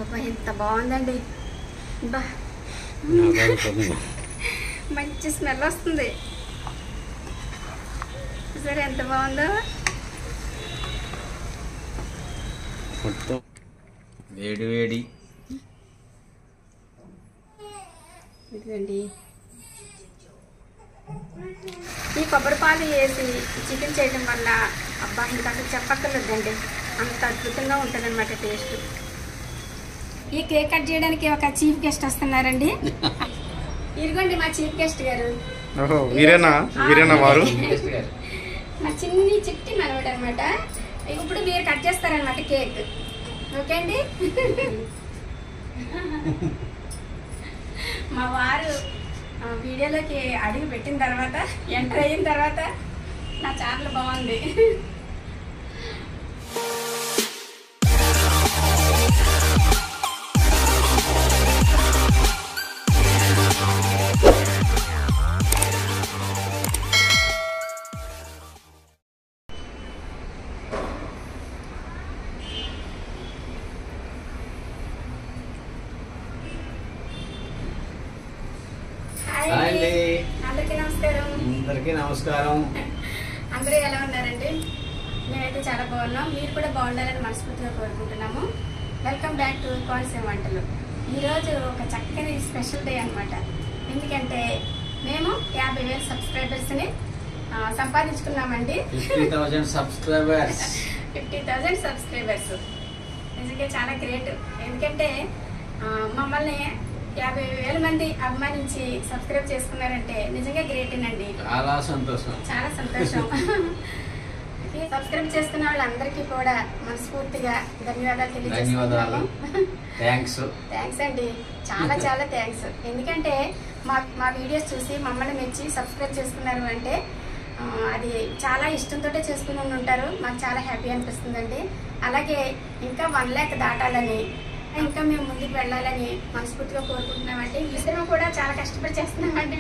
అబ్బా ఎంత బాగుందండి. బా మంచి స్మెల్ వస్తుంది. సరే ఎంత బాగుందో. మొత్తం వేడి వేడి. ఇదిగండి ఈ కొబ్బరి పాలు వేసి చికెన్ చేయడం వల్ల అబ్బా ఇంకా అసలు చెప్పక్కర్లేదండి, అంత అద్భుతంగా ఉంటుంది అనమాట టేస్ట్. ఈ కేక్ కట్ చేయడానికి ఒక చీఫ్ గెస్ట్ వస్తున్నారండి. ఇదిగోండి మా చీఫ్ గెస్ట్ గారు. వీరేనా వారు? మా చిన్ని చిట్టి మనవడు అనమాట. ఇప్పుడు మీరు కట్ చేస్తారనమాట కేక్. ఓకే అండి. మా వారు వీడియోలోకి అడుగు పెట్టిన తర్వాత, ఎంటర్ అయిన తర్వాత నా ఛానల్ బాగుంది. అందరికీ నమస్కారం. అందరికీ నమస్కారం. అందరూ ఎలా ఉన్నారండి? మేమైతే చాలా బాగున్నాం. మీరు కూడా బాగుండాలని మనస్ఫూర్తిగా కోరుకుంటున్నాము. వెల్కమ్ బ్యాక్ టు కోనసీమ వంటలు. ఈరోజు ఒక చక్కని స్పెషల్ డే అనమాట. ఎందుకంటే మేము 50,000 సబ్స్క్రైబర్స్ని సంపాదించుకున్నామండి. 50,000 సబ్స్క్రైబర్స్. 50,000 సబ్స్క్రైబర్స్ నిజంగా చాలా గ్రేట్. ఎందుకంటే మమ్మల్ని 50,000 మంది అభిమానించి సబ్స్క్రైబ్ చేసుకున్నారంటే నిజంగా గ్రేటేనండి. చాలా సంతోషం, చాలా సంతోషం. సబ్స్క్రైబ్ చేసుకున్న వాళ్ళందరికీ కూడా మనస్ఫూర్తిగా ధన్యవాదాలు తెలియజేస్తున్నాము. థ్యాంక్స్ అండి, చాలా చాలా థ్యాంక్స్. ఎందుకంటే మా వీడియోస్ చూసి మమ్మల్ని మెచ్చి సబ్స్క్రైబ్ చేసుకున్నారు అంటే అది చాలా ఇష్టంతో చేసుకుని ఉంటారు. మాకు చాలా హ్యాపీ అనిపిస్తుందండి. అలాగే ఇంకా 1 lakh దాటాలని, ఇంకా మేము ముందుకు వెళ్ళాలని మనస్ఫూర్తిగా కోరుకుంటున్నామండి. ఇద్దరం కూడా చాలా కష్టపడి చేస్తున్నామండి.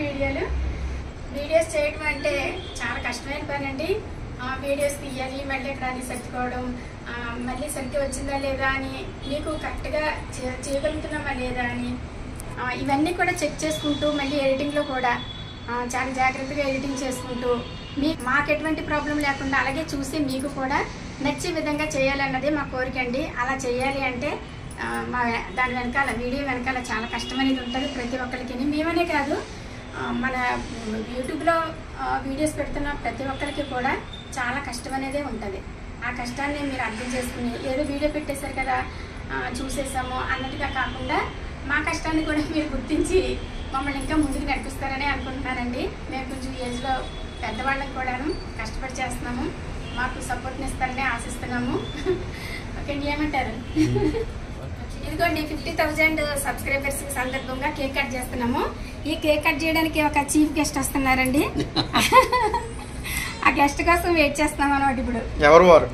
వీడియోస్ చేయడం అంటే చాలా కష్టమైన పని అండి. వీడియోస్ తీయాలి, మళ్ళీ ఎక్కడ అని సర్దుకోవడం, మళ్ళీ సరిగ్గా వచ్చిందా లేదా అని, మీకు కరెక్ట్గా చేయగలుగుతున్నామా లేదా అని ఇవన్నీ కూడా చెక్ చేసుకుంటూ, మళ్ళీ ఎడిటింగ్లో కూడా చాలా జాగ్రత్తగా ఎడిటింగ్ చేసుకుంటూ మాకు ఎటువంటి ప్రాబ్లం లేకుండా అలాగే చూసి మీకు కూడా నచ్చే విధంగా చేయాలన్నదే మా కోరిక అండి. అలా చేయాలి అంటే దాని వెనకాల, వీడియో వెనకాల చాలా కష్టం అనేది ఉంటుంది ప్రతి ఒక్కరికి. మేమనే కాదు, మన యూట్యూబ్లో వీడియోస్ పెడుతున్న ప్రతి ఒక్కరికి కూడా చాలా కష్టం అనేదే ఉంటుంది. ఆ కష్టాన్ని మీరు అర్థం చేసుకుని ఏదో వీడియో పెట్టేశారు కదా చూసేసాము అన్నట్టుగా కాకుండా మా కష్టాన్ని కూడా మీరు గుర్తించి మమ్మల్ని ఇంకా ముందుకు నడిపిస్తారని అనుకుంటున్నానండి. మేము కొంచెం ఏజ్లో పెద్దవాళ్ళకి కూడాను కష్టపడి చేస్తున్నాము. మాకు సపోర్ట్ని ఇస్తారని ఆశిస్తున్నాము. ఓకే అండి, ఏమంటారు? ఇదిగోండి 50,000 సబ్స్క్రైబర్స్ సందర్భంగా కేక్ కట్ చేస్తున్నాము. ఈ కేక్ కట్ చేయడానికి ఒక చీఫ్ గెస్ట్ వస్తున్నారండి. ఆ గెస్ట్ కోసం వెయిట్ చేస్తున్నాం అన్నమాట. ఇప్పుడు ఎవరు వారు?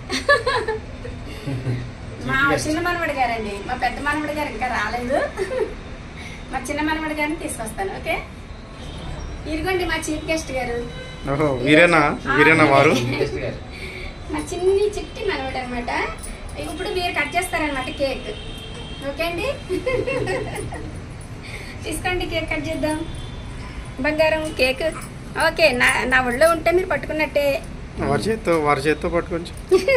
మా చిన్న మనవడి గారండి. మా పెద్ద మనవడి గారు ఇంకా రాలేదు. మా చిన్న మనవడి గారిని తీసుకొస్తాను. ఓకే, ఇదిగోండి మా చీఫ్ గెస్ట్ గారు. వీరేనా వారు? మా చిన్ని చిట్టి మనవడు అనమాట. ఇప్పుడు మీరు కట్ చేస్తారనమాట కేక్. ఓకే అండి, తీసుకోండి కేక్ కట్ చేద్దాం. బంగారం కేక్. ఓకే, నా ఒళ్ళో ఉంటే మీరు పట్టుకున్నట్టే. వారి చేత్తో పట్టుకోవచ్చు.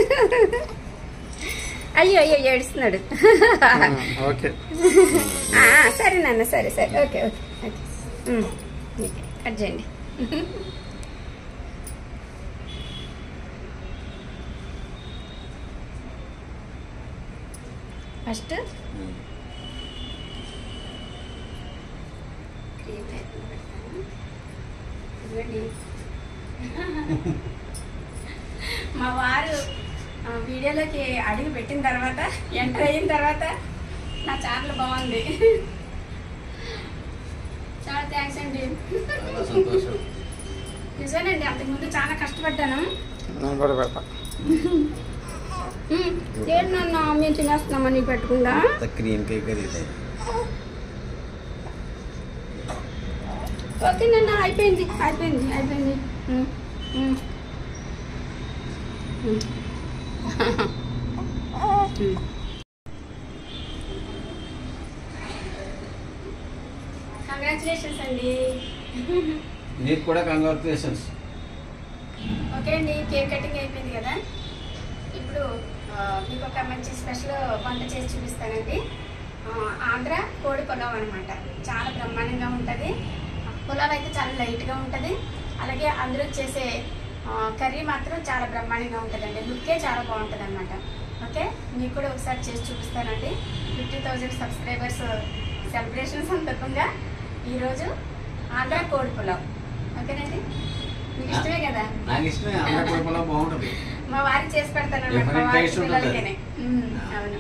అయ్యో అయ్యో ఏడుస్తున్నాడు. ఓకే సరే నాన్న, సరే సరే. ఓకే ఓకే ఓకే, కట్ చేయండి. ఫస్ట్ మా వారు వీడియోలోకి అడుగు పెట్టిన తర్వాత, ఎంటర్ అయిన తర్వాత నా ఛానల్ బాగుంది. చాలా థ్యాంక్స్ అండి. నిజమేనండి, అంతకుముందు చాలా కష్టపడ్డాను. ఏంటన్నా మేము తినేస్తున్నామని పెట్టుకుందా? క్రీమ్ కేక్ ఓకే నాన్న, అయిపోయింది అయిపోయింది అయిపోయింది. కంగ్రాచులేషన్స్ అండి. నీకు కూడా కంగ్రాచులేషన్స్. ఓకే అండి, కేక్ కటింగ్ అయిపోయింది కదా. ఇప్పుడు మీకు ఒక మంచి స్పెషల్ వంట చేసి చూపిస్తానండి. ఆంధ్ర కోడి పులావ్ అనమాట. చాలా బ్రహ్మాండంగా ఉంటుంది. పులావ్ అయితే చాలా లైట్గా ఉంటుంది. అలాగే అందులో చేసే కర్రీ మాత్రం చాలా బ్రహ్మాండంగా ఉంటుందండి. లుక్కే చాలా బాగుంటుంది అనమాట. ఓకే, మీకు కూడా ఒకసారి చేసి చూపిస్తానండి. 50,000 సబ్స్క్రైబర్స్ సెలబ్రేషన్ సందర్భంగా ఈరోజు ఆంధ్ర కోడి పులావ్. ఓకేనండి, మీకు ఇష్టమే కదా? నాకు ఇష్టమే. ఆంధ్ర కోడి పులావ్ బాగుంటుంది. మా వారికి చేసి పెడతాను అనమాట. మా వారి పిల్లలకేనే. అవును,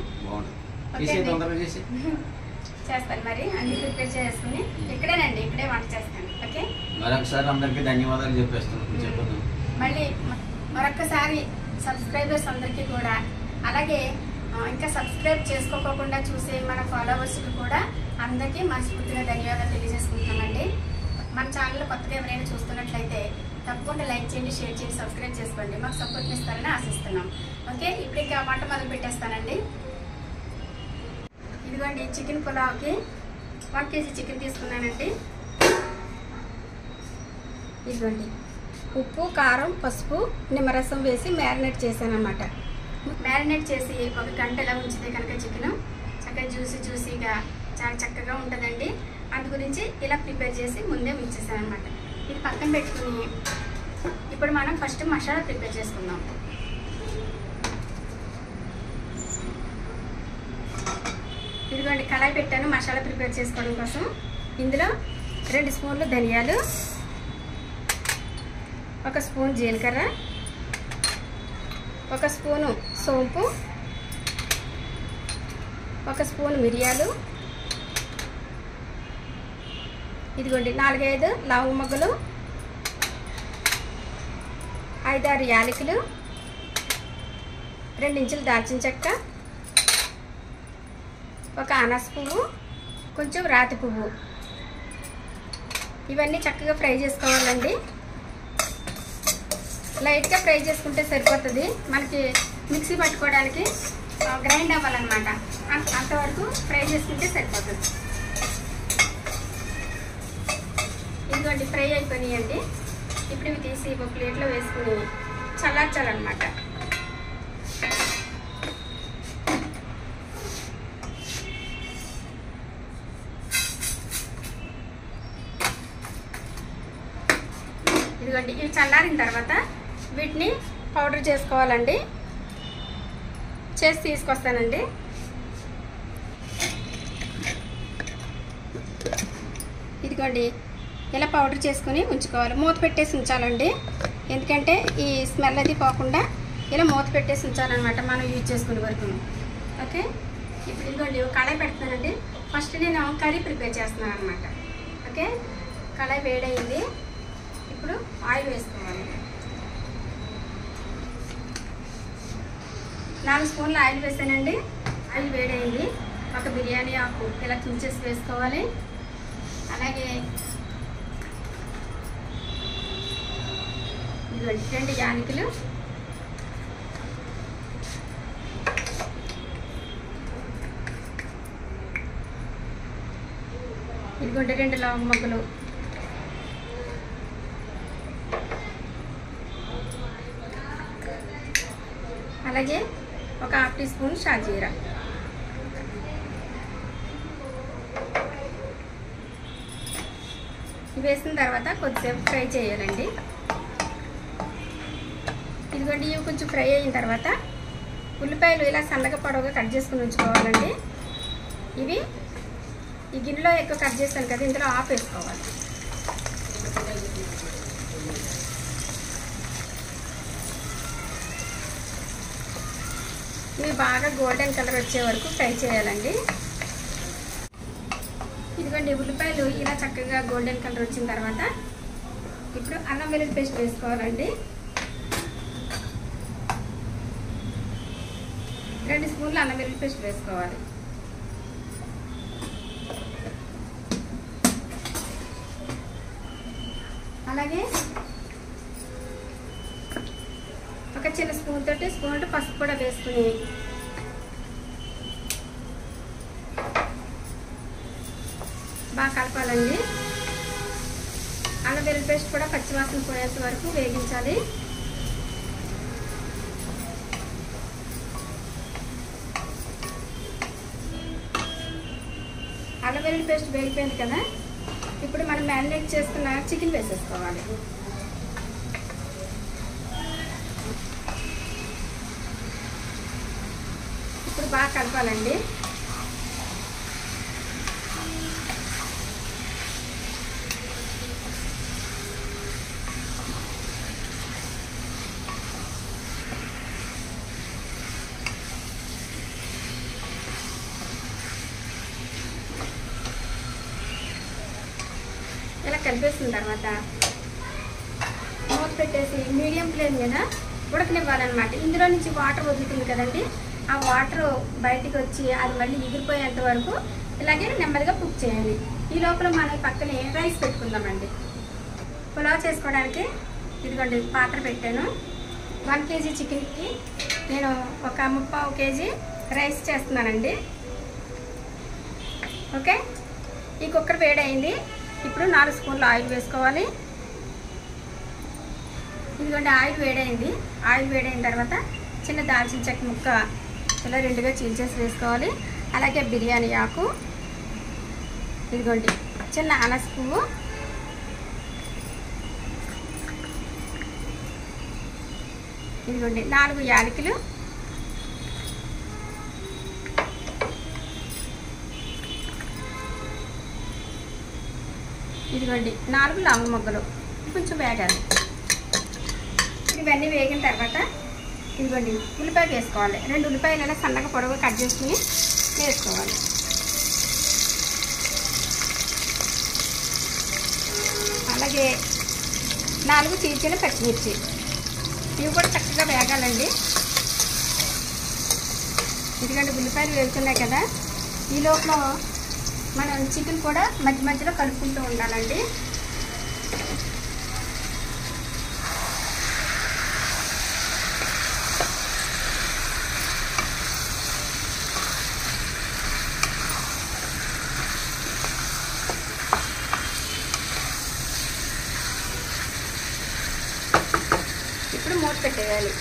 చేస్తాను. మరి అన్ని ప్రిపేర్ చేసుకుని ఇక్కడేనండి, ఇక్కడే వంట చేస్తాను. ఓకే, మరొకసారి అందరికీ ధన్యవాదాలు చెప్పేస్తున్నాను. మళ్ళీ మరొకసారి సబ్స్క్రైబర్స్ అందరికీ కూడా, అలాగే ఇంకా సబ్స్క్రైబ్ చేసుకోకుండా చూసే మన ఫాలోవర్స్కి కూడా అందరికీ మనస్ఫూర్తిగా ధన్యవాదాలు తెలియజేసుకుంటున్నామండి. మన ఛానల్ కొత్తగా ఎవరైనా చూస్తున్నట్లయితే తప్పకుండా లైక్ చేయండి, షేర్ చేయండి, సబ్స్క్రైబ్ చేసుకోండి. మాకు సపోర్ట్ ఇస్తారని ఆశిస్తున్నాం. ఓకే, ఇప్పుడు ఇంకా వంట మొదలు పెట్టేస్తానండి. ఇదిగోండి, చికెన్ పులావ్కి 1 kg చికెన్ తీసుకున్నానండి. ఇదిగోండి, ఉప్పు, కారం, పసుపు, నిమ్మరసం వేసి మ్యారినేట్ చేశాను అనమాట. మ్యారినేట్ చేసి 1 గంట ఇలా ఉంచితే కనుక చికెన్ చక్కగా జ్యూసీగా చాలా చక్కగా ఉంటుందండి. అందు గురించి ఇలా ప్రిపేర్ చేసి ముందే ఉంచేసాను అనమాట. ఇది పక్కన పెట్టుకుని ఇప్పుడు మనం ఫస్ట్ మసాలా ప్రిపేర్ చేసుకుందాం. ఇదిగోండి, కళాయి పెట్టాను మసాలా ప్రిపేర్ చేసుకోవడం కోసం. ఇందులో 2 స్పూన్లు ధనియాలు, 1 స్పూన్ జీలకర్ర, 1 స్పూను సోంపు, 1 స్పూన్ మిరియాలు, ఇదిగోండి 4-5 లవంగ మొగ్గలు, 5-6 యాలకులు, 2 ఇంచులు దాల్చిన చెక్క, 1 అనాస పువ్వు, కొంచెం రాతి పువ్వు. ఇవన్నీ చక్కగా ఫ్రై చేసుకోవాలండి. లైట్గా ఫ్రై చేసుకుంటే సరిపోతుంది. మనకి మిక్సీ పట్టుకోవడానికి గ్రైండ్ అవ్వాలన్నమాట. అంతవరకు ఫ్రై చేసుకుంటే సరిపోతుంది. ఇదిగోండి, ఫ్రై అయిపోయినాయండి. ఇప్పుడు ఇవి తీసి ఒక ప్లేట్లో వేసుకుని చల్లార్చాలన్నమాట. ఇదిగోండి, ఇవి చల్లారిన తర్వాత వీటిని పౌడర్ చేసుకోవాలండి. చేసి తీసుకొస్తానండి. ఇదిగోండి, ఇలా పౌడర్ చేసుకుని ఉంచుకోవాలి. మూత పెట్టేసి ఉంచాలండి. ఎందుకంటే ఈ స్మెల్ అది పోకుండా ఇలా మూత పెట్టేసి ఉంచాలన్నమాట మనం యూజ్ చేసుకునే వరకు. ఓకే, ఇప్పుడు ఇదిగోండి కళాయి పెడతానండి. ఫస్ట్ నేను కర్రీ ప్రిపేర్ చేస్తున్నాను అనమాట. ఓకే, కళాయి వేడైంది. ఇప్పుడు ఆయిల్ వేసుకోవాలి. 4 స్పూన్లు ఆయిల్ వేసానండి. ఆయిల్ వేడైంది. 1 బిర్యానీ ఆకు ఇలా తుంచేసి వేసుకోవాలి. అలాగే 2 యాలకులు, ఇదిగోండి 2 లవంగ మొగ్గలు, అలాగే 1 హాఫ్ టీ స్పూన్ షాజీరా. ఇవి వేసిన తర్వాత కొద్దిసేపు ఫ్రై చేయాలండి. ఇదిగోండి, ఇవి కొంచెం ఫ్రై అయిన తర్వాత ఉల్లిపాయలు ఇలా సన్నగా పొడవుగా కట్ చేసుకుని ఉంచుకోవాలండి. ఇవి ఈ గిన్నెలో ఎక్కువ కట్ చేస్తాను కదా, ఇందులో ఆఫ్ వేసుకోవాలి. ఇవి బాగా గోల్డెన్ కలర్ వచ్చే వరకు ఫ్రై చేయాలండి. ఇదిగోండి, ఉల్లిపాయలు ఇలా చక్కగా గోల్డెన్ కలర్ వచ్చిన తర్వాత ఇప్పుడు అల్లం వెల్లుల్లి పేస్ట్ వేసుకోవాలండి. 2 స్పూన్లు అల్లం వెల్లుల్లి పేస్ట్ వేసుకోవాలి. అలాగే ఒక చిన్న స్పూన్ తోటి స్పూన్ పసుపు కూడా వేసుకుని బాగా కలపాలండి. అల్లం వెల్లుల్లి పేస్ట్ కూడా పచ్చివాసన పోయేంత వరకు వేగించాలి. అల్లం వెల్లుల్లి పేస్ట్ వేగిపోయింది కదా, ఇప్పుడు మనం మ్యారినేట్ చేసుకున్న చికెన్ వేసేసుకోవాలి. ఇప్పుడు బాగా కలపాలండి. ఇలా కలిపేసిన తర్వాత మూత పెట్టేసి మీడియం ఫ్లేమ్ మీద ఉడకనివ్వాలన్నమాట. ఇందులో నుంచి వాటర్ వదులుతుంది కదండి, ఆ వాటర్ బయటికి వచ్చి అది మళ్ళీ ఎగిరిపోయేంత వరకు ఇలాగే నెమ్మదిగా కుక్ చేయాలి. ఈ లోపల మనం పక్కనే రైస్ పెట్టుకుందామండి. పులావ్ చేసుకోవడానికి ఇదిగోండి పాత్ర పెట్టాను. 1 kg చికెన్కి నేను ఒక 3/4 kg రైస్ చేస్తున్నానండి. ఓకే, ఈ కుక్కర్ వేడైంది. ఇప్పుడు 4 స్పూన్లు ఆయిల్ వేసుకోవాలి. ఇదిగోండి ఆయిల్ వేడైంది. ఆయిల్ వేడైన తర్వాత చిన్న దాల్చిన చెక్క ముక్క ఇలా 2గా చీల్చేసి వేసుకోవాలి. అలాగే బిర్యానీ ఆకు, ఇదిగోండి చిన్న అనస పువ్వు, ఇదిగోండి 4 యాలకులు, ఇదిగోండి 4 లవంగ మొగ్గలు కొంచెం వేగాలి. ఇవన్నీ వేగిన తర్వాత ఇదిగోండి ఉల్లిపాయ వేసుకోవాలి. 2 ఉల్లిపాయలు ఇలా సన్నగా పొడవుగా కట్ చేసుకుని వేసుకోవాలి. అలాగే 4 చీల్చిన పచ్చిమిర్చి, ఇవి కూడా చక్కగా వేగాలండి. ఎందుకంటే ఉల్లిపాయలు వేగుతున్నాయి కదా, ఈ లోపల మనం చికెన్ కూడా మధ్య మధ్యలో కలుపుకుంటూ ఉండాలండి. ఇప్పుడు మూత పెట్టేయాలి.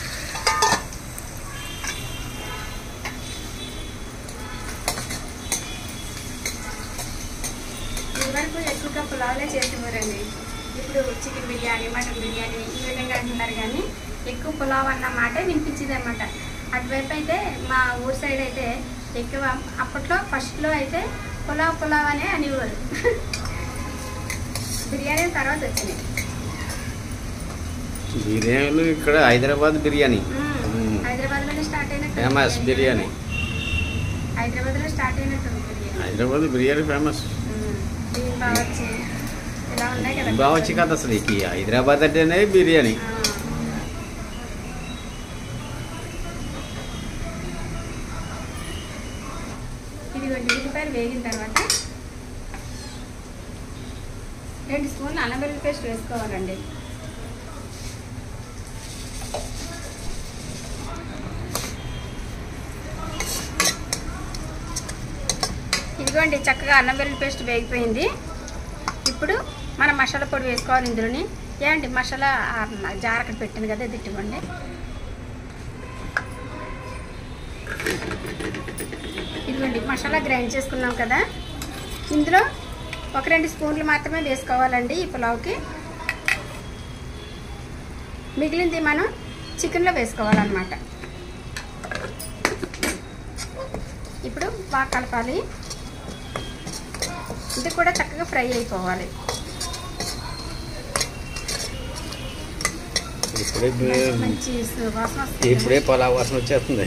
ఇదివరకు ఎక్కువగా పులావులే చేసేవారండి. ఇప్పుడు చికెన్ బిర్యానీ, మటన్ బిర్యానీ ఈ విధంగా అంటున్నారు, కానీ ఎక్కువ పులావ్ అన్న మాట వినిపించింది అనమాట. అటువైపు అయితే మా ఊరు సైడ్ అయితే ఎక్కువ అప్పట్లో ఫస్ట్లో అయితే పులావ్ అనే అనేవారు. బిర్యానీ తర్వాత వచ్చినాయి బిర్యానీలు. ఇక్కడ హైదరాబాద్ బిర్యానీ, హైదరాబాద్లోనే స్టార్ట్ అయినట్టు ఫేమస్ బిర్యానీ. హైదరాబాద్లో స్టార్ట్ అయినట్టు బిర్యానీ. హైదరాబాద్ బిర్యానీ ఫేమస్. బావచ్చి ఇలా ఉన్నాయి కదా, బావచ్చి కదా అసలు హైదరాబాద్ అంటేనే బిర్యానీ. ఇదిగోండి ఉల్లిపాయలు వేగిన తర్వాత 2 స్పూన్లు అల్లం వెల్లుల్లి పేస్ట్ వేసుకోవాలండి. ఇదిగోండి చక్కగా అల్లం వెల్లుల్లి పేస్ట్ వేగిపోయింది. ఇప్పుడు మనం మసాలా పొడి వేసుకోవాలి ఇందులోని. ఏమండి మసాలా జార్ అక్కడ పెట్టింది కదా, ఇది ఇవ్వండి. ఇదిగోండి మసాలా గ్రైండ్ చేసుకున్నాం కదా, ఇందులో ఒక 2 స్పూన్లు మాత్రమే వేసుకోవాలండి ఈ పులావ్కి. మిగిలింది మనం చికెన్లో వేసుకోవాలన్నమాట. ఇప్పుడు బాగా కలపాలి. ఇది కూడా చక్కగా ఫ్రై అయిపోవాలి. మంచి వాసన వస్తుంది. ఇప్పుడే పులావ్ వాసన వచ్చేస్తుంది.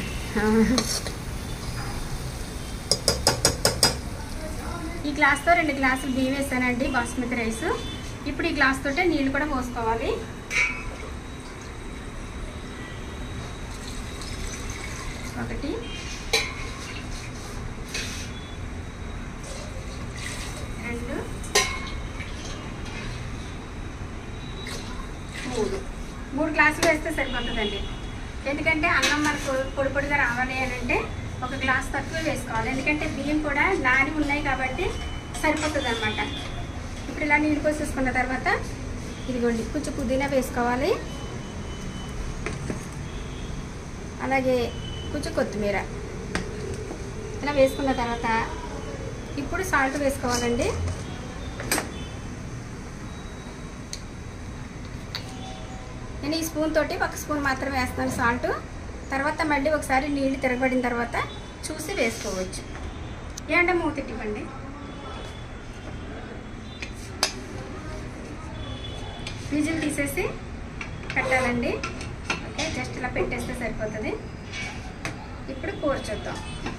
ఈ గ్లాస్తో 2 గ్లాసులు బియ్యం వేసానండి, బాస్మతి రైస్. ఇప్పుడు ఈ గ్లాస్ తోటే నీళ్ళు కూడా పోసుకోవాలి. ఒకటి, 2, 3 గ్లాసులు వేస్తే సరిపోతుందండి. ఎందుకంటే అన్నం మనకు పొడి పొడిగా రావాలి అని అంటే 1 గ్లాస్ తక్కువ వేసుకోవాలి. ఎందుకంటే బియ్యం కూడా నాని ఉన్నాయి కాబట్టి సరిపోతుంది అనమాట. ఇప్పుడు ఇలా నీళ్ళు పోసేసుకున్న తర్వాత ఇదిగోండి కొంచెం పుదీనా వేసుకోవాలి, అలాగే కొంచెం కొత్తిమీర ఇలా వేసుకున్న తర్వాత ఇప్పుడు సాల్ట్ వేసుకోవాలండి. నేను ఈ స్పూన్ తోటి 1 స్పూన్ మాత్రమే వేస్తున్నాను సాల్ట్. తర్వాత మళ్ళీ ఒకసారి నీళ్ళు తిరగబడిన తర్వాత చూసి వేసుకోవచ్చు. ఏంటంటే మూత ఇవ్వండి. విజిల్ తీసేసి పెట్టాలండి. ఓకే, జస్ట్ ఇలా పెట్టేస్తే సరిపోతుంది. ఇప్పుడు కూర చూద్దాం.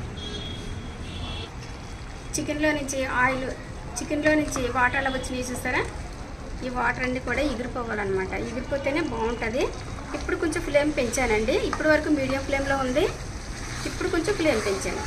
చికెన్లో నుంచి ఆయిల్, చికెన్లో నుంచి వాటర్ అలా వచ్చినాయి చూస్తారా, ఈ వాటర్ అన్నీ కూడా ఎగిరిపోవాలన్నమాట. ఎగిరిపోతేనే బాగుంటుంది. ఇప్పుడు కొంచెం ఫ్లేమ్ పెంచానండి. ఇప్పుడు వరకు మీడియం ఫ్లేమ్లో ఉంది, ఇప్పుడు కొంచెం ఫ్లేమ్ పెంచాను.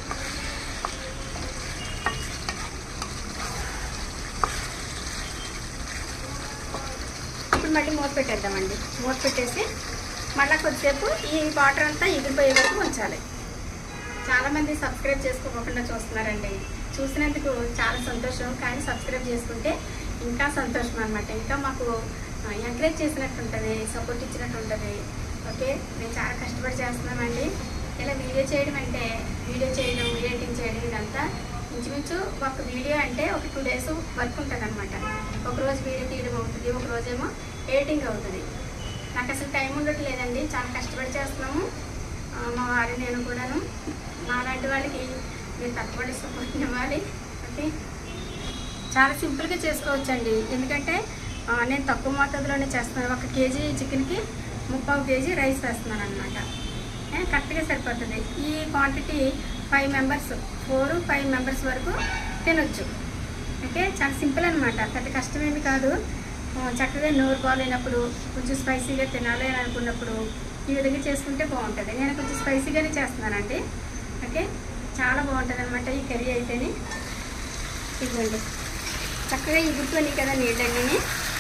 ఇప్పుడు మళ్ళీ మూత పెట్టేద్దామండి. మూత పెట్టేసి మళ్ళీ కొద్దిసేపు ఈ వాటర్ అంతా ఎగిరిపోయే వరకు ఉంచాలి. చాలామంది సబ్స్క్రైబ్ చేసుకోకుండా చూస్తున్నారండి. చూసినందుకు చాలా సంతోషం, కానీ సబ్స్క్రైబ్ చేసుకుంటే ఇంకా సంతోషం అనమాట. ఇంకా మాకు ఎంకరేజ్ చేసినట్టు ఉంటుంది, సపోర్ట్ ఇచ్చినట్టు ఉంటుంది. ఓకే, మేము చాలా కష్టపడి చేస్తున్నామండి. ఇలా వీడియో చేయడం అంటే, వీడియో చేయడం, ఎడిటింగ్ చేయడం ఇదంతా ఇంచుమించు ఒక వీడియో అంటే ఒక 2 days వర్క్ ఉంటుంది అనమాట. ఒకరోజు వీడియో తీయడం అవుతుంది, ఒకరోజేమో ఎడిటింగ్ అవుతుంది. నాకు అసలు టైం ఉండట్లేదండి. చాలా కష్టపడి చేస్తున్నాము, మా వారి నేను కూడాను. మాలాంటి వాళ్ళకి మీరు తప్పకుండా సపోర్ట్ ఇవ్వాలి. ఓకే, చాలా సింపుల్గా చేసుకోవచ్చండి. ఎందుకంటే నేను తక్కువ మోతాదులోనే చేస్తున్నాను. 1 kg చికెన్కి 3/4 kg రైస్ వేస్తున్నాను అనమాట. కరెక్ట్గా సరిపోతుంది. ఈ క్వాంటిటీ 5 మెంబర్స్, 4-5 మెంబర్స్ వరకు తినొచ్చు. ఓకే, చాలా సింపుల్ అనమాట. పెద్ద కష్టమేమి కాదు. చక్కగా నోరు బాగాలేనప్పుడు, కొంచెం స్పైసీగా తినాలి అని అనుకున్నప్పుడు ఈ విధంగా చేసుకుంటే బాగుంటుంది. నేను కొంచెం స్పైసీగానే చేస్తున్నానండి. ఓకే, చాలా బాగుంటుంది అనమాట ఈ కర్రీ అయితేనే. ఇదిగోండి చక్కగా ఎగురుతుంది కదా నీళ్ళన్నీ.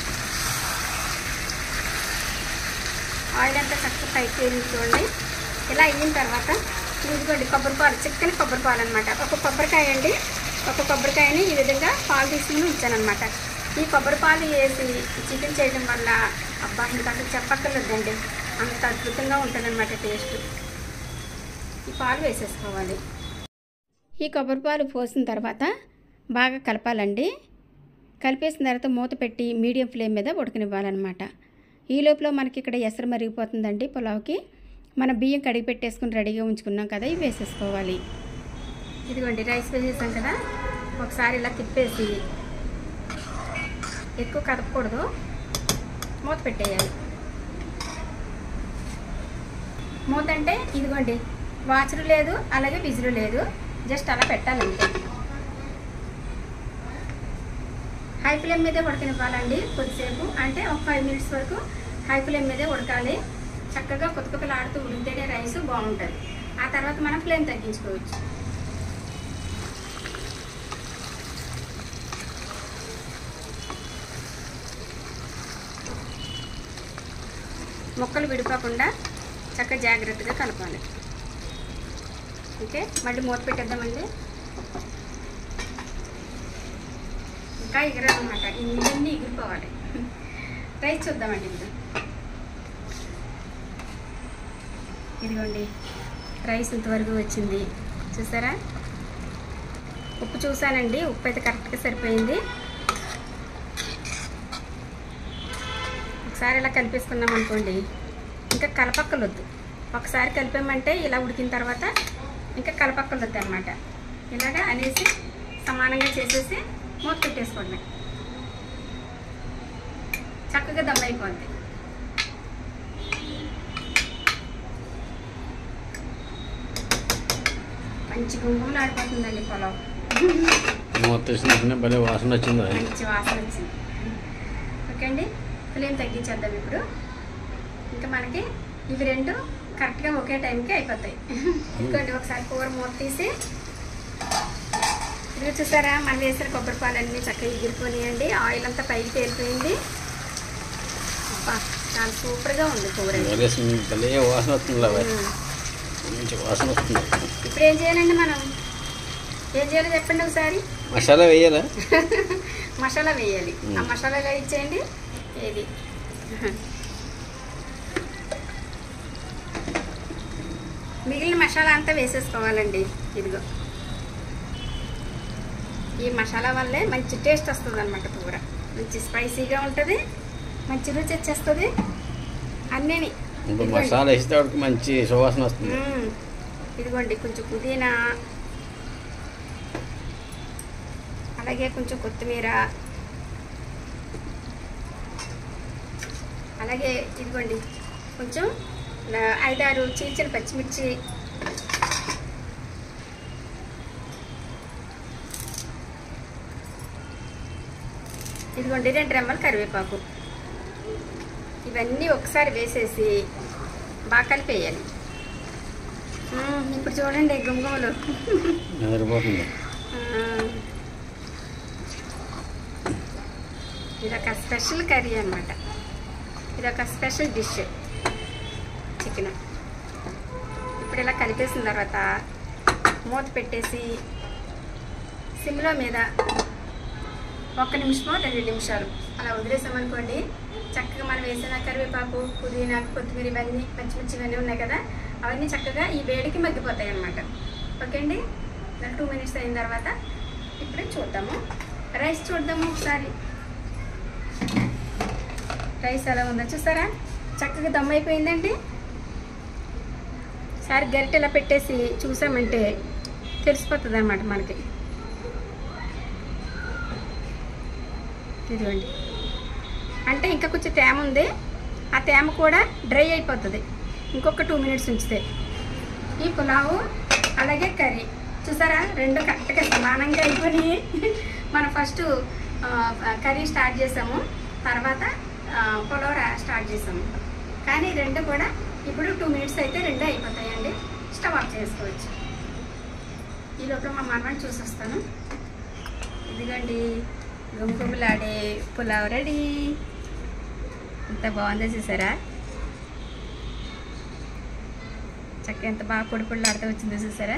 ఆయిల్ అంతా చక్కగా పైకి వేయించుకోండి. ఇలా అయిన తర్వాత ఇదిగోండి కొబ్బరిపాలు, చిక్కని కొబ్బరిపాలు అనమాట. ఒక కొబ్బరికాయ అండి, ఒక కొబ్బరికాయని ఈ విధంగా పాలు తీసుకుని ఉంచానమాట. ఈ కొబ్బరిపాలు వేసి చికెన్ చేయడం వల్ల అబ్బా ఇంకా అసలు చెప్పక్కర్లేదండి, అంత అద్భుతంగా ఉంటుందన్నమాట టేస్ట్. ఈ పాలు వేసేసుకోవాలి. ఈ కొబ్బరిపాలు పోసిన తర్వాత బాగా కలపాలండి. కలిపేసిన తర్వాత మూత పెట్టి మీడియం ఫ్లేమ్ మీద ఉడకనివ్వాలన్నమాట. ఈ లోపల మనకి ఇక్కడ ఎసరు మరిగిపోతుందండి. పులావ్కి మన బియ్యం కడిగి పెట్టేసుకుని రెడీగా ఉంచుకున్నాం కదా, ఇవి వేసేసుకోవాలి. ఇదిగోండి రైస్ వేసేసాం కదా, ఒకసారి ఇలా తిప్పేసి ఎక్కువ కదపకూడదు, మూత పెట్టేయాలి. మూత అంటే ఇదిగోండి వాచరు లేదు, అలాగే విజిలు లేదు, జస్ట్ అలా పెట్టాలంటే. హై ఫ్లేమ్ మీదే ఉడకనివ్వాలండి కొద్దిసేపు, అంటే ఒక 5 minutes వరకు హై ఫ్లేమ్ మీదే ఉడకాలి. చక్కగా కొత్తలాడుతూ ఉడికితేనే రైస్ బాగుంటుంది. ఆ తర్వాత మనం ఫ్లేమ్ తగ్గించుకోవచ్చు. ముక్కలు విడిపోకుండా చక్కగా జాగ్రత్తగా కలపాలి. ఓకే, మళ్ళీ మూత పెట్టేద్దామండి. ఇంకా ఎగరాలన్నమాట, ఇవన్నీ ఎగిరిపోవాలి. రైస్ చూద్దామండి. ఇదిగోండి రైస్ ఇంతవరకు వచ్చింది చూసారా. ఉప్పు చూసానండి, ఉప్పు అయితే కరెక్ట్గా సరిపోయింది. ఒకసారి ఇలా కలిపేసుకున్నాం అనుకోండి, ఇంకా కలపక్కలొద్దు. ఒకసారి కలిపామంటే ఇలా ఉడికిన తర్వాత ఇంకా కలపక్కలొద్దు అనమాట. ఇలాగా అనేసి సమానంగా చేసేసి మూత పెట్టేసుకోండి. చక్కగా దమ్ అయిపోద్ది. మంచి గుంగుమలు ఆడిపోతుందండి పొలం. మూత తీసిన భలే వాసన వచ్చింది, మంచి వాసన వచ్చింది. ఓకే అండి, ఫ్లేమ్ తగ్గించేద్దాం ఇప్పుడు. ఇంకా మనకి ఇవి రెండు కరెక్ట్గా ఒకే టైంకి అయిపోతాయి. ఇంకోటి ఒకసారి కూర మూత తీసి ఇది చూసారా, మనం వేసిన కొబ్బరిపాలన్నీ చక్కగా ఎగిరిపోయినాయండి. ఆయిల్ అంతా పైకి తేలిపోయింది. చాలా సూపర్గా ఉంది కూర. భలే వాసన వస్తుంది, మంచి వాసన వస్తుంది. ఇప్పుడు ఏం చేయాలండి, మనం ఏం చేయాలో చెప్పండి ఒకసారి. మసాలా వేయాలా? మసాలా వేయాలి. ఆ మసాలాలో ఇచ్చేయండి. ఏది మిగిలిన మసాలా అంతా వేసేసుకోవాలండి. ఇదిగో ఈ మసాలా వల్లే మంచి టేస్ట్ వస్తుంది అనమాట. కూర మంచి స్పైసీగా ఉంటుంది, మంచి రుచి వచ్చేస్తుంది. అన్నీ మసాలా వేస్తే మంచి సువాసన వస్తుంది. ఇదిగోండి కొంచెం పుదీనా, అలాగే కొంచెం కొత్తిమీర, అలాగే ఇదిగోండి కొంచెం 5-6 చీల్చిన పచ్చిమిర్చి, ఇదిగోండి 2 రెమ్మలు కరివేపాకు. ఇవన్నీ ఒకసారి వేసేసి బాగా కలిపేయాలి. ఇప్పుడు చూడండి గుమగుమలు. ఇదొక స్పెషల్ కర్రీ అనమాట. ఇదొక స్పెషల్ డిష్ చికెన్. ఇప్పుడు ఇలా కలిపేసిన తర్వాత మూత పెట్టేసి సిమ్లో మీద 1 నిమిషమో 2 నిమిషాలు అలా వదిలేసామనుకోండి, చక్కగా మనం వేసిన కరివేపాకు, పుదీనా, కొత్తిమీర, ఇవన్నీ పచ్చిమిర్చి ఇవన్నీ ఉన్నాయి కదా, అవన్నీ చక్కగా ఈ వేడికి మగ్గిపోతాయి అన్నమాట. ఓకే అండి. 2 మినిట్స్ అయిన తర్వాత ఇప్పుడు చూద్దాము, రైస్ చూద్దాము ఒకసారి. రైస్ ఎలా ఉందో చూసారా, చక్కగా దమ్ అయిపోయిందండి. ఒకసారి గరిటె ఇలా పెట్టేసి చూసామంటే తెలిసిపోతుంది అన్నమాట మనకి. ఇదిగోండి, అంటే ఇంకా కొంచెం తేమ ఉంది, ఆ తేమ కూడా డ్రై అయిపోతుంది ఇంకొక 2 మినిట్స్ ఉంచితే. ఈ పులావు అలాగే కర్రీ చూసారా, 2 కరెక్ట్గా సమానంగా అయిపోయి మనం ఫస్ట్ కర్రీ స్టార్ట్ చేసాము, తర్వాత పులావ్ స్టార్ట్ చేసాము. కానీ 2 కూడా ఇప్పుడు 2 మినిట్స్ అయితే 2 అయిపోతాయండి. స్టవ్ ఆఫ్ చేసుకోవచ్చు. ఈ లోపల మా మనవాడిని చూసొస్తాను. ఇదిగోండి గుమగుమలాడే పులావ్ రెడీ. ఎంత బాగుందో చూసారా, చక్క ఎంత బాగా పొడి పొడిలాడుతూ వచ్చిందో చూసారా,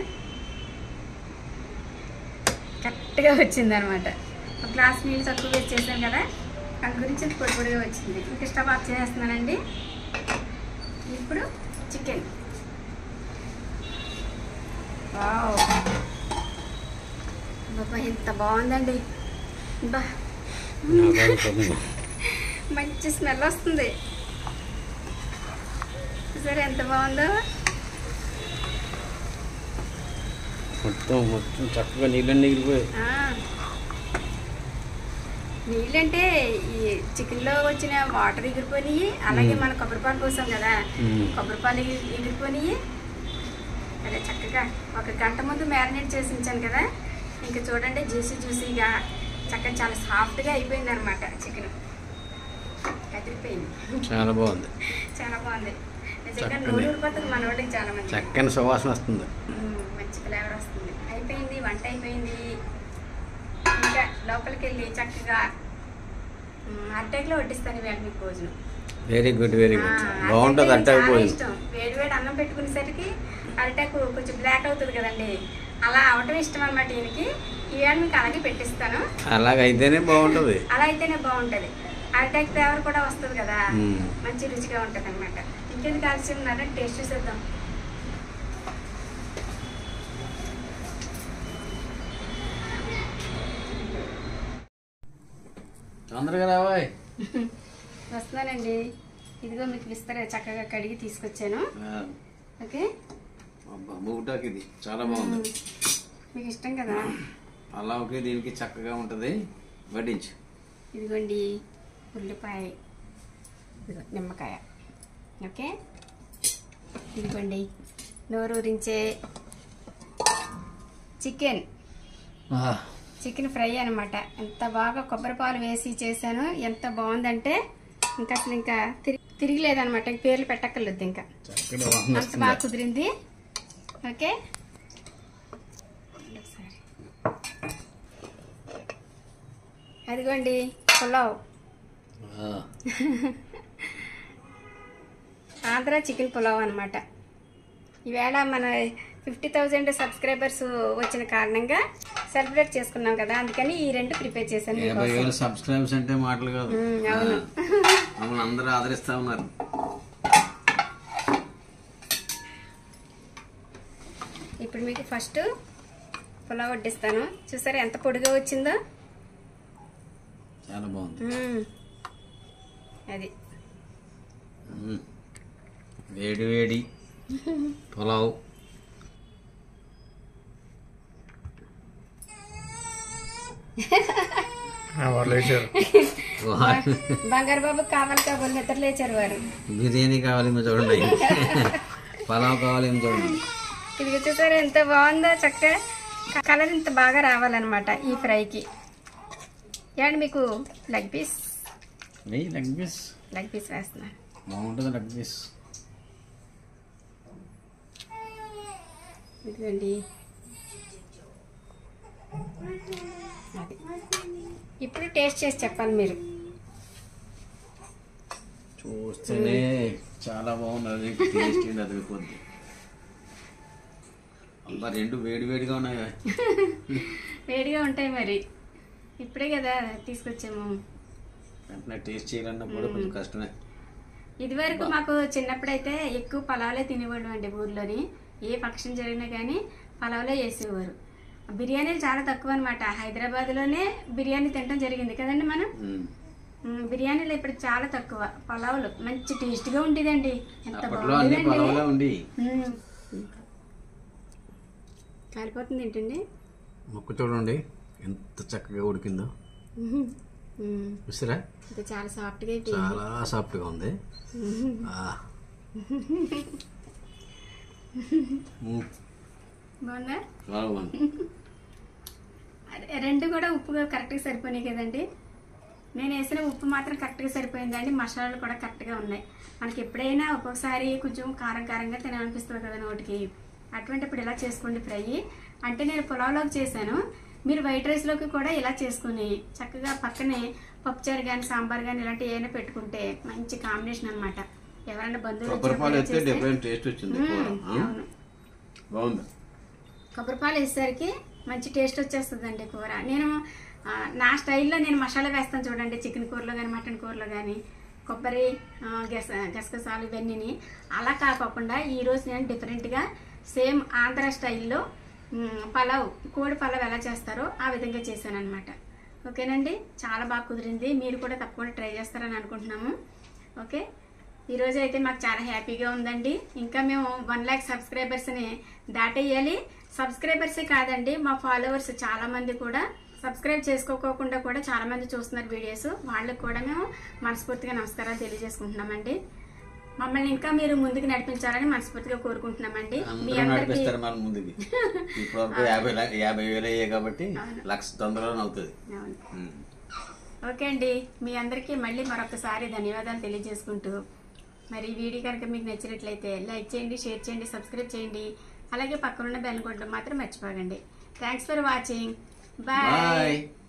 కరెక్ట్గా వచ్చింది అనమాట. ఒక గ్లాస్ నీళ్ళు తక్కువ వేసి చేశాను కదా, దాని గురించి పొడి పొడిగా వచ్చింది. ఇంకా స్టవ్ ఆఫ్ చేసేస్తున్నానండి. ఇప్పుడు చికెన్. వావ్, బాబా ఎంత బాగుందండి. బా మంచి స్మెల్ వస్తుంది. సరే ఎంత బాగుందో. మొత్తం చక్కగా నీళ్ళని ఎగిరిపోయి. నీళ్ళంటే ఈ చికెన్లో వచ్చిన వాటర్ ఎగిరిపోయి, అలాగే మన కొబ్బరిపాలు పోసాం కదా, కొబ్బరిపాలు ఎగిరిపోయి. అదే చక్కగా 1 గంట ముందు మ్యారినేట్ చేసి ఉంచాను కదా, ఇంకా చూడండి జ్యూసీగా చక్కగా చాలా సాఫ్ట్గా అయిపోయింది అనమాట. చికెన్ అదిరిపోయింది. చాలా బాగుంది, చాలా బాగుంది నిజంగా. నూనె ఊరిపోతుంది మన వాళ్ళకి, చాలా మంది చక్కని సువాసన వస్తుంది, మంచి ఫ్లేవర్ వస్తుంది. అయిపోయింది, వంట అయిపోయింది. ఇంకా లోపలికి వెళ్ళి చక్కగా అట్టేకలో వడ్డిస్తాను ఇవాళ మీకు భోజనం. వెరీ గుడ్, వెరీ గుడ్, బాగుంటుంది. అట్టాకు ఇష్టం. వేడి అన్నం పెట్టుకునేసరికి అరటాకు కొంచెం బ్లాక్ అవుతుంది కదండి, అలా అవటం ఇష్టం అనమాట ఈయనకి. ఇవాళ మీకు అలాగే పెట్టిస్తాను. అలాగైతేనే బాగుంటుంది. అలా అయితేనే బాగుంటుంది. అరటాకు ఫ్లేవర్ కూడా వస్తుంది కదా, మంచి రుచిగా ఉంటుంది అనమాట. ఇంకెందుకు ఆలస్యం ఉన్నారో టేస్ట్ చూసేద్దాం. తొందరగా రావాయ్. వస్తున్నానండి. ఇదిగో మీకు విస్తర చక్కగా కడిగి తీసుకొచ్చాను. ఓకే, మూటాకి ఇది చాలా బాగుంది. మీకు ఇష్టం కదా అలా. ఓకే, దీనికి చక్కగా ఉంటుంది. వడ్డించు. ఇదిగోండి ఉల్లిపాయ, ఇదిగో నిమ్మకాయ. ఓకే, ఇదిగోండి నోరూరించే చికెన్ ఫ్రై అనమాట. ఎంత బాగా కొబ్బరి పాలు వేసి చేశాను, ఎంత బాగుందంటే ఇంకా అసలు ఇంకా తిరిగిలేదనమాట. పేర్లు పెట్టక్కర్లేదు, ఇంకా అంత బాగా కుదిరింది. ఓకే, అదిగోండి పులావ్, ఆంధ్ర చికెన్ పులావ్ అనమాట. ఈవేళ మన 50,000 సబ్స్క్రైబర్స్ వచ్చిన కారణంగా సెలబ్రేట్ చేసుకున్నాం కదా, అందుకని ఈ రెండు ప్రిపేర్ చేశాను. 50,000 సబ్స్క్రైబర్స్ అంటే మాటలు కాదు. అవును. మమ్మల్ని అందరూ ఆదరిస్తా ఉన్నారు. ఇప్పుడు మీకు ఫస్ట్ పులావ్ వడ్డిస్తాను. చూసారా ఎంత పొడిగా వచ్చిందో. చాలా బాగుంది. అది వేడి వేడి పులావ్. వాళ్ళు వేసారు. బంగారు బాబు కావాలి కాబోలు నిద్ర లేచారు వారు. బిర్యానీ కావాలేమో చూడండి, పులావ్ కావాలేమో చూడండి. ఇది చూసారా ఎంత బాగుందో, చక్కగా కలర్ ఇంత బాగా రావాలన్నమాట ఈ ఫ్రైకి. అండ్ మీకు లెగ్ పీస్ వేస్తున్నాను. బాగుంటుంది లెగ్ పీస్. ఇదిగోండి. అది ఇప్పుడు టేస్ట్ చేసి చెప్పాలి మీరు. చూస్తేనే చాలా బాగున్నది, టేస్ట్ అదిరిపోద్ది. అబ్బా రెండు వేడి వేడిగా ఉన్నాయి. వేడిగా ఉంటాయి మరి, ఇప్పుడే కదా తీసుకొచ్చాము. వెంటనే టేస్ట్ చేయాలన్నప్పుడు కొంచెం కష్టమే. ఇదివరకు మాకు చిన్నప్పుడైతే ఎక్కువ పలావులే తినేవాళ్ళు అండి. ఊర్లోని ఏ ఫంక్షన్ జరిగినా కానీ పలావులే వేసేవారు. బిర్యానీలు చాలా తక్కువ అనమాట. హైదరాబాద్లోనే బిర్యానీ తినడం జరిగింది కదండి మనం. బిర్యానీలు ఇప్పుడు చాలా తక్కువ. పలావులు మంచి టేస్ట్గా ఉండేదండి. ఎంత బాగుంది, కాలిపోతుంది ఏంటండి. మొక్క చూడండి ఎంత చక్కగా ఉడికిందో. చూసారా, ఇది చాలా సాఫ్ట్గా చాలా సాఫ్ట్గా ఉంది. బాగుందా? బాగుంది. రెండు కూడా ఉప్పు కరెక్ట్గా సరిపోయినాయి కదండి. నేను వేసిన ఉప్పు మాత్రం కరెక్ట్గా సరిపోయిందండి. మసాలాలు కూడా కరెక్ట్గా ఉన్నాయి. మనకి ఎప్పుడైనా ఒక్కొక్కసారి కొంచెం కారం కారంగా తినాలనిపిస్తుంది కదా నోటికి. అటువంటిప్పుడు ఇలా చేసుకోండి ఫ్రై. అంటే నేను పులావ్లోకి చేశాను, మీరు వైట్ రైస్లోకి కూడా ఇలా చేసుకుని చక్కగా పక్కనే పప్పుచారు కానీ సాంబార్ కానీ ఇలాంటివి ఏమైనా పెట్టుకుంటే మంచి కాంబినేషన్ అనమాట. ఎవరైనా బంధువులు కొబ్బరిపాలు వేసేసరికి మంచి టేస్ట్ వచ్చేస్తుందండి కూర. నేను నా స్టైల్లో నేను మసాలా వేస్తాను చూడండి, చికెన్ కూరలో కానీ మటన్ కూరలో కానీ. కొబ్బరి గసగసాలు ఇవన్నీ అలా కాకుండా ఈరోజు నేను డిఫరెంట్గా సేమ్ ఆంధ్ర స్టైల్లో పలావ్, కోడి పలావ్ ఎలా చేస్తారో ఆ విధంగా చేశాను అనమాట. ఓకేనండి, చాలా బాగా కుదిరింది. మీరు కూడా తప్పకుండా ట్రై చేస్తారని అనుకుంటున్నాము. ఓకే, ఈరోజు అయితే మాకు చాలా హ్యాపీగా ఉందండి. ఇంకా మేము 1 lakh సబ్స్క్రైబర్స్ని దాటేయాలి. సబ్స్క్రైబర్సే కాదండి, మా ఫాలోవర్స్ చాలామంది కూడా సబ్స్క్రైబ్ చేసుకోకుండా కూడా చాలామంది చూస్తున్నారు వీడియోస్. వాళ్ళకి కూడా మేము మనస్ఫూర్తిగా నమస్కారాలు తెలియజేసుకుంటున్నామండి. మమ్మల్ని ఇంకా మీరు ముందుకు నడిపించాలని మనస్ఫూర్తిగా కోరుకుంటున్నామండి. మీ అందరికీ ముందుకి ఇప్పుడు 50,000 అయ్యాయి కాబట్టి 1,00,000 తొందరలో అవుతుంది. ఓకే అండి, మీ అందరికీ మళ్ళీ మరొకసారి ధన్యవాదాలు తెలియజేసుకుంటూ, మరి ఈ వీడియో కనుక మీకు నచ్చినట్లయితే లైక్ చేయండి, షేర్ చేయండి, సబ్స్క్రైబ్ చేయండి. అలాగే పక్కనున్న బెల్ కొట్టడం మాత్రం మర్చిపోకండి. Thanks for watching. బాయ్.